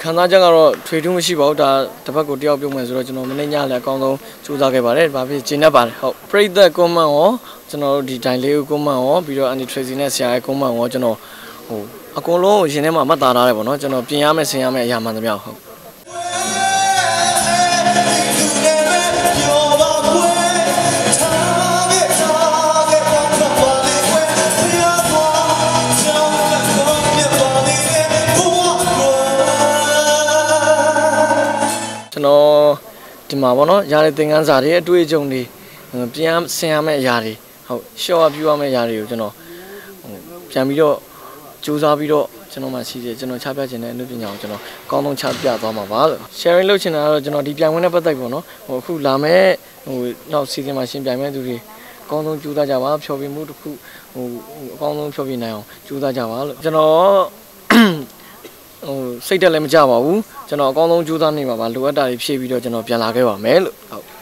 칸나장으로 트레이딩 시보다 다바고 뛰어 보면서 저는 맨날 강동 조사해 봐래. 바비 지나봐. 프레이드 고마워. 저는 디자인레 고마워. 비료 아니 트레이딩에 고마워. 저는 아까로 이제만 맞다라래 보노. 저는 비야면 생야면 야만이야. 저는 디마보노 야리 땡간사리 두이 정리 비암 생야면 야리. 쇼와 비와면 야리요. 저는 비암이로 조사비로 저놈만 시제 저놈 차별진의 누비냐고 저놈 강동 차별သွားမှာပါ sharing လုပ်ချင်တာတော့ကျွန်တော်ဒီပြိုင်ပွဲနဲ့ပတ်သက်ပေါ့နော်အခုလာမဲ့နောက်စီစဉ်မှာရှင်ပြိုင်မဲ့သူတွေအကောင်းဆုံးကြိုးစားကြပါဖျော်ဖြေမှုတစ်ခုအကောင်းဆုံးဖျော်ဖြေနိုင်အောင်ကြိုးစားကြပါလို့ကျွန်တော်စိတ်တက်လည်းမကြပါဘူးကျွန်တော်အကောင်းဆုံးကြိုးစားနေပါပါလိုအပ်တာတွေဖြည့်ပြီးတော့ကျွန်တော်ပြန်လာခဲ့ပါမယ်လို့ဟုတ်